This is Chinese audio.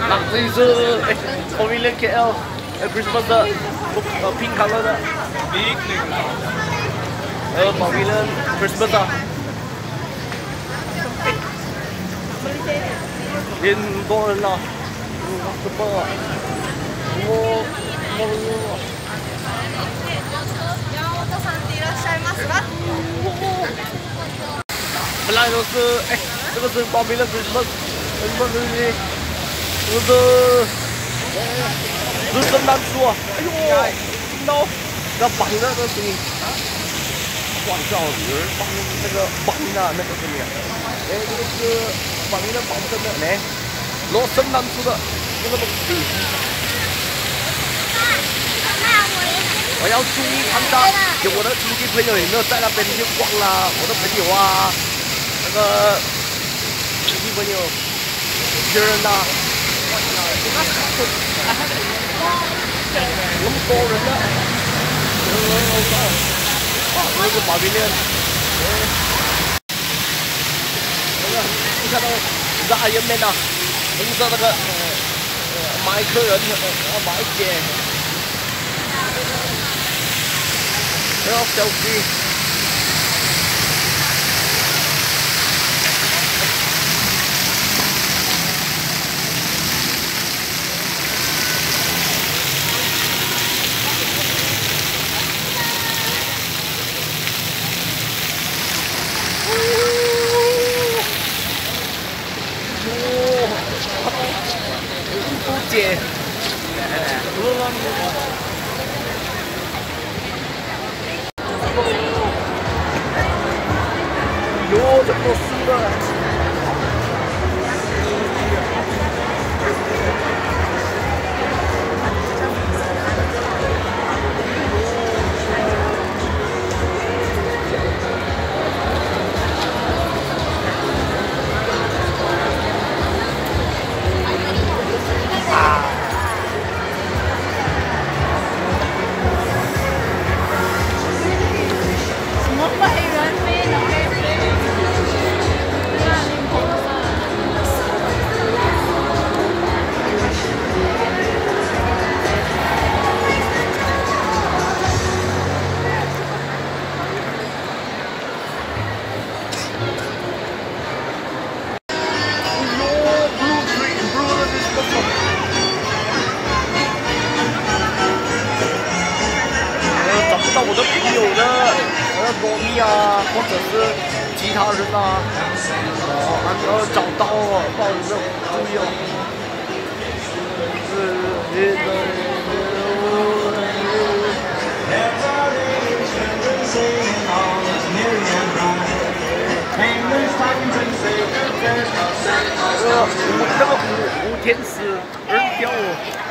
那这一次哎 ，Pavilion KL Christmas 的pink color 的，Pavilion Christmas 的，很多人了，什么？本来都是哎，这个是Pavilion Christmas，什么东西？这个是圣诞树啊！哎呦，听到那绑的那个声音，哇，叫有人绑那个绑的那个声音。哎，这个是绑的绑真的呢，然后圣诞树的那个东西。我要注意看到，有我的亲戚朋友有没有在那边去逛啦？我的朋友啊，那个亲戚朋友，一个人呐，那么多人呢，哇，这个Pavilion，你看到你的Iron Man啊，红色那个买客人买姐。要selfie。不姐，哟，这么多树了。我的朋友的罗密啊，或者是其他人啊，找到哦，不好意思，注意哦。那个五天使2条哦。